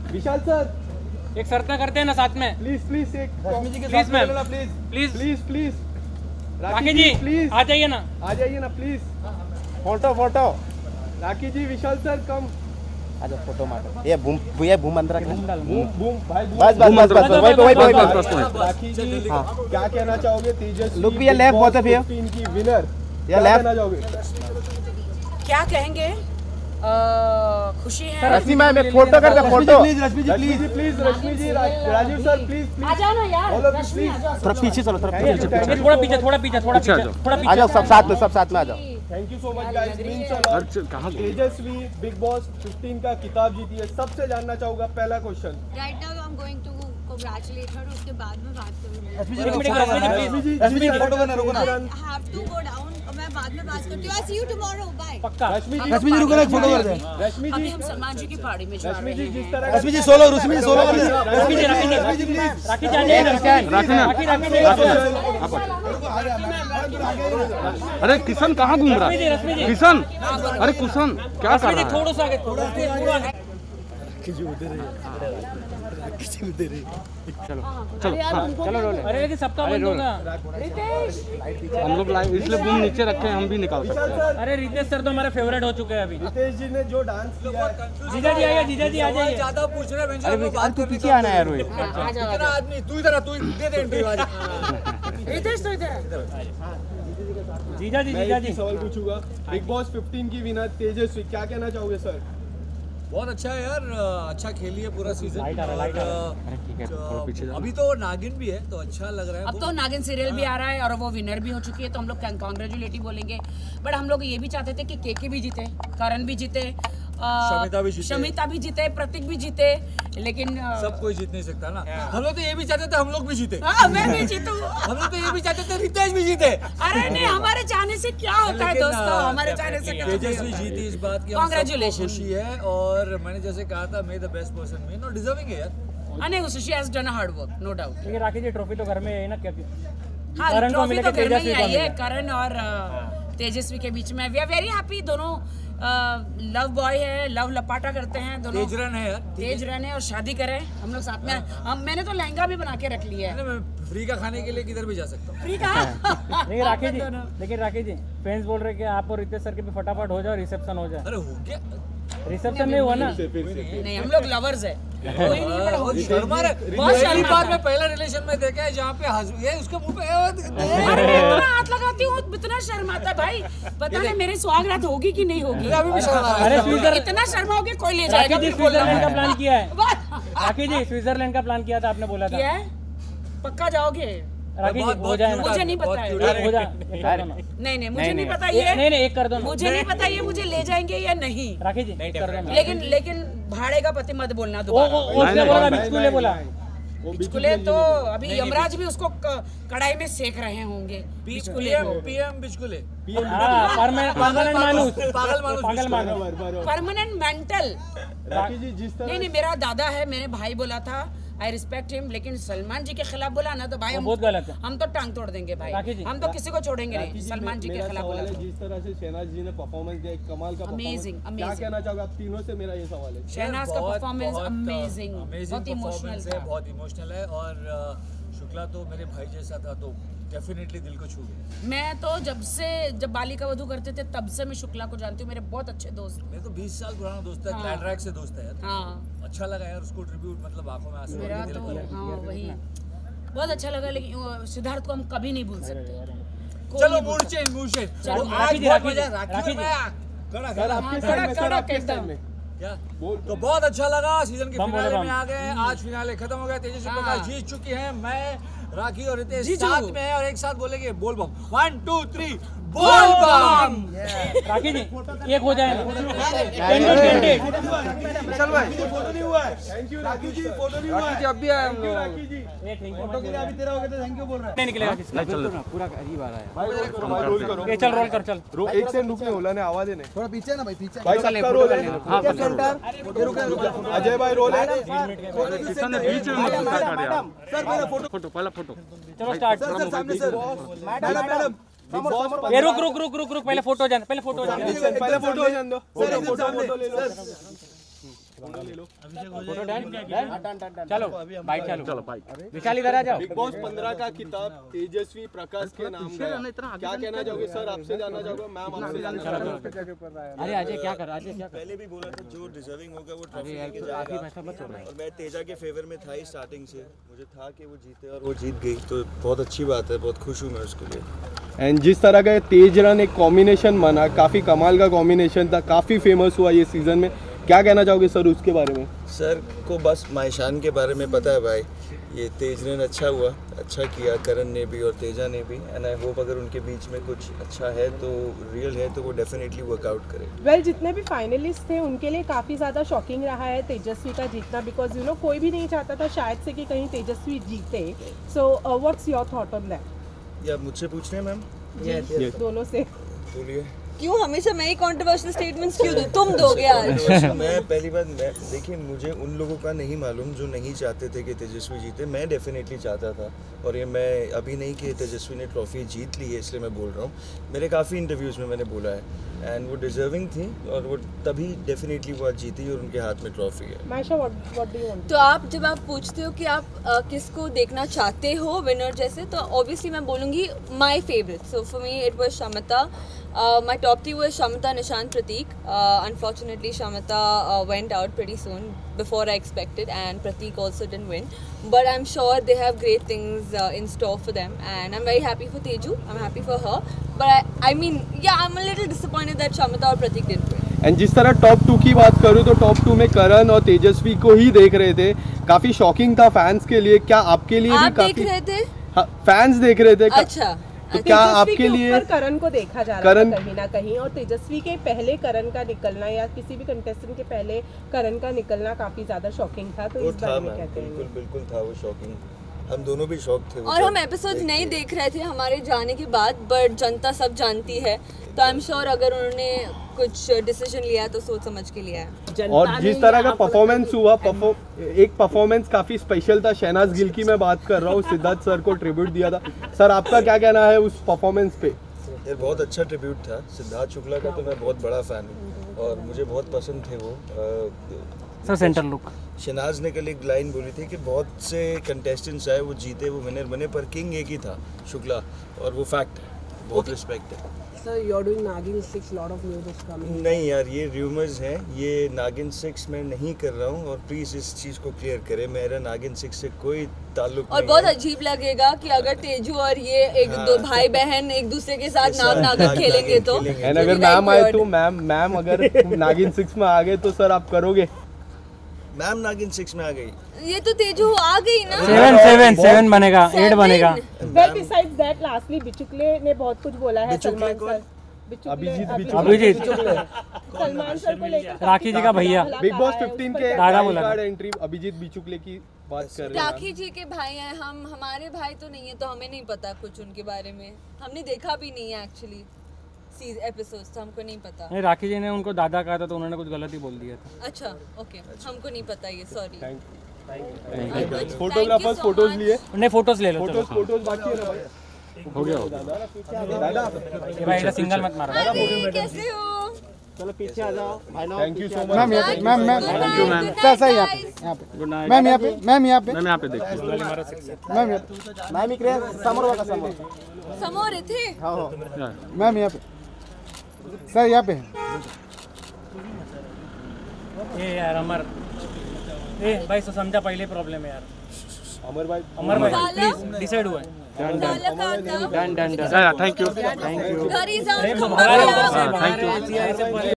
विशाल sir एक शर्त ना करते हैं ना साथ में, प्लीज प्लीज एक रश्मि जी के प्लीज साथ मैम, बोलो ना please please please please Rakhi ji please आ जाइए ना, आ जाइए ना please photo photo Rakhi ji Vishal sir come आजा फोटो मारो ये भूम अंदर बूम बूम भाई बूम बस राखी जी क्या कहना चाहोगे तेजस्वी Look, we are left, both of you. 15 की विनर Yeah, क्या left. कहना चाहोगे क्या कहेंगे? खुशी है। रश्मि मैम एक फोटो कर दे photo Rashmi ji please Rashmi ji Rajiv sir please आ जाओ ना यार, बोलो रश्मि आ जाओ। थोड़ा पीछे चलो थोड़ा पीछे थोड़ा पीछे थोड़ा पीछे आ जाओ सब साथ में आ जाओ thank you so much guys means a lot Tejasswi Bigg Boss 15 का किताब जीती है सबसे जानना चाहूंगा पहला question Right now I'm going to congratulate her. उसके बाद में बात करूँगी। रश्मि जी फोटो करना रुको ना I have to go down. मैं बाद में बात करती हूँ। I'll see you tomorrow. Bye. पक्का। रश्मि जी रुको ना एक फोटो कर दे रश्मि अभी जी हम सलमान जी की पार्टी में जा रश्मि रहे जी हैं। जिस तरह रश्मि जी सोलो राखी जी आ जाइए ना, अरे किशन कहाँ घूम रहा है? रश्मि जी किशन, अरे कुशन क्या कर रहा है? थोड़ा सा आगे चलो रोल। अरे लेकिन सबका बंद होगा। हम लोग लाइव इसलिए बूम नीचे रखे हैं, हम भी निकाल सकते हैं। अरे रितेश सर तो हमारे फेवरेट हो चुके हैं अभी। रितेश जी ने जो डांस किया है जीजा जी आइए, जीजा जी आ जाइए। ज्यादा पूछ रहे हैं अरे तू पीछे आना है रोहित कितना आदमी तू इधर तू दे दे इंटरव्यू आज रितेश तो इधर है। जीजा जी मैं एक ही सवाल पूछूंगा बिग बॉस 15 की विनर तेजस्वी क्या कहना चाहोगे सर बहुत अच्छा है यार, अच्छा खेली है पूरा सीजन। लाइट आ रहा है। अभी तो नागिन भी है तो अच्छा लग रहा है। अब तो नागिन सीरियल भी आ रहा है और वो विनर भी हो चुकी है, तो हम लोग कॉन्ग्रेचुलेटिव बोलेंगे। बट हम लोग ये भी चाहते थे कि केके भी जीते, करण भी जीते, शमिता भी जीते, प्रतीक भी जीते, लेकिन सब कोई जीत नहीं सकता ना। हम लोग तो ये भी चाहते थे हम लोग भी जीते, मैं भी जीतूं। हम लोग तो ये भी चाहते थे रितेश भी जीते। अरे नहीं, हमारे चाहने से क्या होता है दोस्तों, हमारे चाहने से तेजस्वी जीती इस बात की Congratulations. खुशी है। और मैंने जैसे कहा था may the best person win और डिजर्विंग है यार। नहीं, she has done hard work, no doubt. लेकिन राखी जी ट्रॉफी तो घर में है ना, क्या हाँ, करण को ट्रॉफी मिले तो कि घर में ही तेजस्वी को आई है, मिले? करण और तेजस्वी के बीच में। वी आर वेरी हैप्पी, दोनों लव बॉय है, लव लपाटा करते हैं दोनों। तेज रन है यार, तेज रहने और शादी करें हम लोग साथ में। मैंने तो लहंगा भी बना के रख लिया है। मैं फ्री का खाने के लिए किधर भी जा सकता हूँ। फ्री का लेकिन राखी जी फैंस बोल रहे कि आप और रितेश सर के भी फटाफट हो जाए, रिसेप्शन हो जाए। अरे हो गया, रिसेप्शन नहीं हुआ ना? नहीं, हम लोग लवर्स है, कोई नहीं बड़ा होगी। हमारे बहुत पहली शर्म बार आता में है। पहला रिलेशन में देखा है जहाँ पे ये उसके मुंह पे अरे मैं इतना हाथ लगाती हूँ, इतना शर्म आता है भाई। पता नहीं मेरी सुहागरात होगी कि नहीं होगी। अभी भी शर्म आ रहा है। अरे स्विट्जरलैंड, इतना शर्माओगे कोई ले जाएगा। राखी जी स्विट्जरलैंड का प्लान किया है। राखी जी स्विट्जरलैंड का प्लान किया था, आपने बोला था। क्या है? पक्का जाओगे? राखी जी हो जाए ना? मुझे नहीं पता है। हो जाए। नहीं, मुझे नहीं पता ये। नहीं एक कर दो ना। मुझे नहीं पता ये मुझे ले जाएंगे या नहीं। राखी जी कर दो ना। लेकिन भाड़े का पति मत बोलना दोबारा। उसने बोला, बिचकुले बोला। बिचकुले तो अभी यमराज भी उसको कढ़ाई में सेक रहे होंगे। पीएम बिचकुले, परमानेंट मानुस, पागल मानुस। Permanent mental. राखी जी जिस तरह नहीं, मेरा दादा है, मेरे भाई बोला था, आई रिस्पेक्ट हिम, लेकिन सलमान जी के खिलाफ बोला ना तो भाई हम बहुत गलत है। हम तो टांग तोड़ देंगे भाई, हम तो किसी को छोड़ेंगे नहीं। सलमान जी के खिलाफ बोला था। जिस तरह से शहनाज जी ने परफॉर्मेंस दिया, एक कमाल का Amazing, क्या amazing. कहना चाहोगे आप तीनों से? मेरा ये सवाल है। शहनाज का परफॉर्मेंस अमेजिंग, बहुत इमोशनल था। बहुत इमोशनल है। और शुक्ला तो मेरे भाई जैसा था तो डेफिनेटली दिल को छू गया। मैं तो जब बालिका वधू करते थे तब से मैं शुक्ला को जानती हूँ, मेरे बहुत अच्छे दोस्त। मेरे तो 20 साल पुराना दोस्त है, क्लैड्रैक से दोस्त है यार। हाँ, अच्छा लगा यार उसको ट्रिब्यूट, मतलब आंखों में आंसू आ मेरा गए, तो दिल को लगा। हाँ वही बहुत अच्छा लगा। लेकिन सिद्धार्थ को हम कभी नहीं भूल सकते। चलो मूड चेंज। चलो, आज बहुत मजा है। राखी में खड़ा सर आपके साइड में, सर आपके साइड में क्या तो बहुत अच्छा लगा। सीजन के फिनाले में आ गए, आज फिनाले खत्म हो गया। तेजस्वी प्रकाश जीत चुकी हैं, मैं राखी और रितेश साथ में है और एक साथ बोलेंगे बोल बम। 1 2 3 बोल बम। राखी जी एक हो जाए। विशाल भाई फोटो नहीं हुआ है। Thank you Rakhi ji, photo नहीं हुआ है। अब भी आए हम लोग। राखी जी फोटो के लिए अभी तेरा हो गया तो थैंक यू बोल रहा है। नहीं निकलेगा पूरा अजीब आ रहा है भाई रोल करो, भाई रोल करो। चल रोल कर, चल एक सेकंड रुकने होला ने आवाज देने। थोड़ा पीछे ना भाई, पीछे भाई सबका रोल है। हाँ अजय भाई रोल है। किशन ने बीच में मत घुसा कर यार। सर मेरा फोटो पहला फोटो चलो स्टार्ट। सर सामने सर। मैडम ये रुक पहले फोटो जान, पहले फोटो जान। पहले फोटो जान दो। फोटो ले लो। फोटो डन चलो बाइक चलो विशाल इधर आ जाओ। बिग बॉस 15 का किताब तेजस्वी प्रकाश के नाम है, क्या कहना चाहोगे सर? आपसे जानना चाहोगे, मैम आपसे जानना चाहोगे। अरे अजय क्या कर अजय क्या कर पहले भी बोला था जो डिजर्विंग होगा वो ट्रॉफी लेके जाएगा और मैं तेजा के फेवर में था ही स्टार्टिंग से, मुझे था कि वो जीते और वो जीत गई, तो बहुत अच्छी बात है, बहुत खुश हूँ मैं उसके लिए। एंड जिस तरह का तेज रन एक कॉम्बिनेशन बना, काफ़ी कमाल का कॉम्बिनेशन था, काफ़ी फेमस हुआ ये सीज़न में, क्या कहना चाहोगे सर उसके बारे में? सर को बस मायशान के बारे में पता है भाई, ये तेज रन अच्छा हुआ, अच्छा किया करण ने भी और तेजा ने भी, एंड आई होप अगर उनके बीच में कुछ अच्छा है तो रियल है तो वो डेफिनेटली वर्कआउट करे। वेल जितने भी फाइनलिस्ट थे उनके लिए काफ़ी ज़्यादा शॉकिंग रहा है तेजस्वी का जीतना, बिकॉज कोई भी नहीं चाहता था शायद से कि कहीं तेजस्वी जीते। So what's your thought on that? या मुझसे पूछ रहे हैं मैम? दोनों से बोलिए। क्यों हमेशा मैं ही कंट्रोवर्शियल स्टेटमेंट्स क्यों दूं? तुम दोगे आज। मैं पहली बार देखिए, मुझे उन लोगों का नहीं मालूम जो नहीं चाहते थे कि तेजस्वी जीते, मैं डेफिनेटली चाहता था, और ये मैं अभी नहीं कि तेजस्वी ने ट्रॉफी जीत ली है इसलिए मैं बोल रहा हूँ, मेरे काफ़ी इंटरव्यूज़ में मैंने बोला है, एंड वो डिजर्विंग थी और वो तभी डेफिनेटली वो आज जीती और उनके हाथ में ट्रॉफी है। Mayesha what do you want? तो आप जब आप पूछते हो कि आप किसको देखना चाहते हो विनर जैसे, तो ऑब्वियसली मैं बोलूँगी my favourite. So for me it was Shamita. My top three was Shamita, Nishant, Prateek. Unfortunately, Shamita went out pretty soon before I expected, and Prateek also didn't win. But I'm sure they have great things in store for them, and I'm very happy for Teju. I'm happy for her. But I mean, yeah, I'm a little disappointed that Shamita और Prateek didn't win. And जिस तरह top 2 की बात करूँ तो top 2 में करण और तेजस्वी को ही देख रहे थे, काफ़ी शॉकिंग था फैंस के लिए, क्या आपके लिए भी काफ़ी? देख रहे थे? हाँ, फैंस देख रहे थे। अच्छा, तो क्या आपके लिए करण को देखा जा रहा है कहीं ना कहीं, और तेजस्वी के पहले करण का निकलना या किसी भी कंटेस्टेंट के पहले करण का निकलना काफी ज्यादा शॉकिंग था, तो इस बारे में क्या कहेंगे? बिल्कुल था वो शॉकिंग, हम दोनों भी शॉक थे। और हम एपिसोड नहीं देख रहे थे हमारे जाने के बाद, बट जनता सब जानती है, तो आई एम श्योर अगर उन्होंने कुछ डिसीजन लिया है तो सोच समझ के लिया है। और जिस तरह का परफॉर्मेंस हुआ, एक परफॉर्मेंस काफी स्पेशल था, शहनाज गिल की मैं बात कर रहा हूँ, सिद्धार्थ सर को ट्रिब्यूट दिया था, सर आपका क्या कहना है उस परफॉर्मेंस पे? यार बहुत अच्छा ट्रिब्यूट था, सिद्धार्थ शुक्ला का तो मैं बहुत बड़ा फैन हूँ और मुझे बहुत पसंद थे वो। सर सेंटर लुक शहनाज ने कल एक लाइन बोली थी कि बहुत से कंटेस्टेंट्स आए, वो जीते, वो विनर बने, पर किंग एक ही था, शुक्ला, और वो फैक्ट है, बहुत रिस्पेक्ट है। Sir you are doing Naagin 6, lot of news is coming. नहीं यार, ये र्यूमर्स हैं, ये नागिन 6 मैं नहीं कर रहा हूँ, और प्लीज इस चीज़ को क्लियर करें, मेरा नागिन 6 से कोई ताल्लुक और नहीं बहुत है। अजीब लगेगा कि अगर तेजू और ये एक दो भाई बहन एक दूसरे के साथ नाग नागिन खेलेंगे तो। एंड अगर मैम आए तो मैम अगर नागिन 6 में आ गए तो सर आप करोगे? मैम नागिन 6 में आ गई, ये तो तेजू आ गई ना। 7 बनेगा, 8 बनेगा। Well besides that lastly Bichukale ने बहुत कुछ बोला है सलमान सर, अभिजीत सलमान सर को लेकर, राखी जी का भैया, बिग बॉस 15 के दादा बोला कार्ड एंट्री अभिजीत बिचुकले की बात कर रहे हैं। राखी जी के भाई हैं हम, हमारे भाई तो नहीं है, तो हमें नहीं पता कुछ उनके बारे में, हमने देखा भी नहीं है एक्चुअली एपिसोड्स, तो हमको नहीं पता। नहीं, राखी जी ने उनको दादा कहा था तो उन्होंने कुछ गलत ही बोल दिया था। अच्छा ओके, हमको नहीं पता ये, सॉरी। फोटोग्राफर्स फोटोज लिए, नहीं फोटोज ले लो, फोटोज बाकी है ना भाई, हो गया दादा ये भाई का सिंगल मत मारो। कैसे हो? चलो पीछे आ जाओ, thank you so much ma'am यहाँ पे, मैम सर यहाँ पे गुड नाइट मैम यहाँ पे मैम यहाँ पे देखिए मैम यहाँ पे मैम इकडे समोर बघा, समोर समोर थे। मैम यहाँ पे सर यहाँ पे ए यार अमर, ए भाई तो समझा पहले प्रॉब्लम है यार। अमर भाई प्लीज डिसाइड हुआ है। डन थैंक यू घर ही जाओ, हमारे ऊपर से बाहर ऐसी